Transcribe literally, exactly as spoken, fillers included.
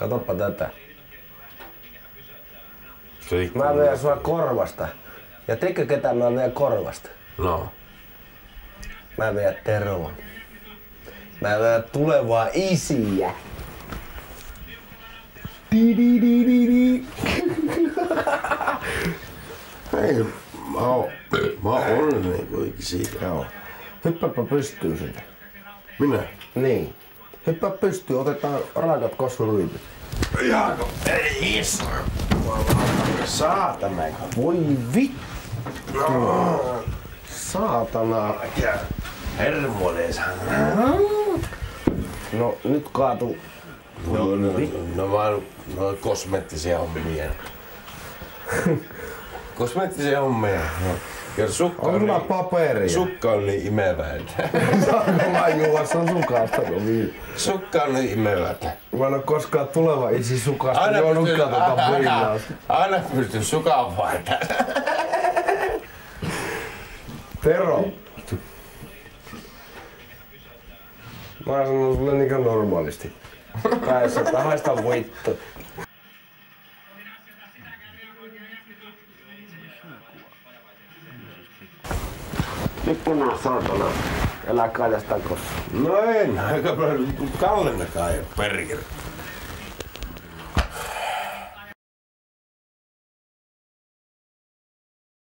Katoppa tätä. Riikku. Mä vedän sua korvasta. Ja teikö ketä mä vedän korvasta? No. Mä vedän Teroa. Mä vedän tulevaa isiä. Di di di di di. Hei, mä oon, mä oon onnellinen kuitenkin siitä. Joo. Hyppääpä pystyy sinne. Minä? Niin. Hyppää pystyy, otetaan raakat kossuryypyt. Jaako, ei isä. Saatana. Voi vittu. No. Saatana. Hermoinen sana. No nyt kaatu. No, no, no, no vaan no, kosmeettisia hommia. Kosmeettisia hommia. No. Ja sukka On on, sulla niin, paperia. sukka on niin imevää. Saanko mä juossa sukasta? No niin. Sukka on niin imevää. Mä en oo koskaan tuleva isi sukasta Aina juonutkaan pystyy, tota aina, viinaa. aina pystyy sukaan vaihtamaan. Tero. Mä oon sanonut sulle niinkö normaalisti. Päässä, että haista vittu. Tippuna saatana. Elää kaljastaan kossa. No en, aika paljon Kallennakaan ei oo perkele.